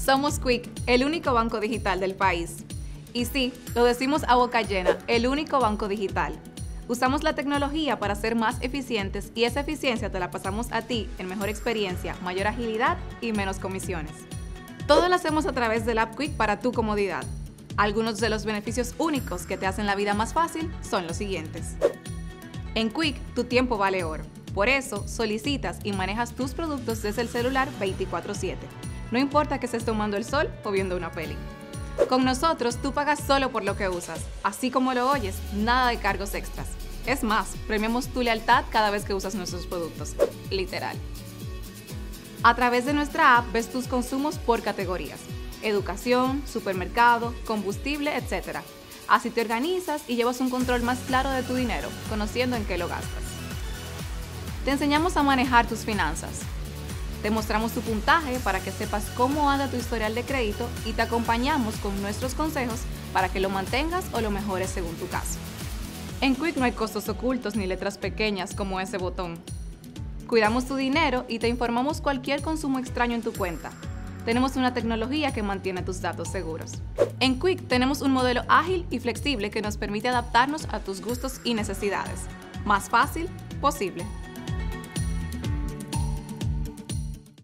Somos Quick, el único banco digital del país. Y sí, lo decimos a boca llena, el único banco digital. Usamos la tecnología para ser más eficientes y esa eficiencia te la pasamos a ti en mejor experiencia, mayor agilidad y menos comisiones. Todo lo hacemos a través del app Quick para tu comodidad. Algunos de los beneficios únicos que te hacen la vida más fácil son los siguientes. En Quick, tu tiempo vale oro. Por eso, solicitas y manejas tus productos desde el celular 24/7. No importa que estés tomando el sol o viendo una peli. Con nosotros, tú pagas solo por lo que usas. Así como lo oyes, nada de cargos extras. Es más, premiamos tu lealtad cada vez que usas nuestros productos. Literal. A través de nuestra app ves tus consumos por categorías: educación, supermercado, combustible, etc. Así te organizas y llevas un control más claro de tu dinero, conociendo en qué lo gastas. Te enseñamos a manejar tus finanzas. Te mostramos tu puntaje para que sepas cómo anda tu historial de crédito y te acompañamos con nuestros consejos para que lo mantengas o lo mejores según tu caso. En Quick no hay costos ocultos ni letras pequeñas como ese botón. Cuidamos tu dinero y te informamos cualquier consumo extraño en tu cuenta. Tenemos una tecnología que mantiene tus datos seguros. En Quick tenemos un modelo ágil y flexible que nos permite adaptarnos a tus gustos y necesidades. Más fácil posible.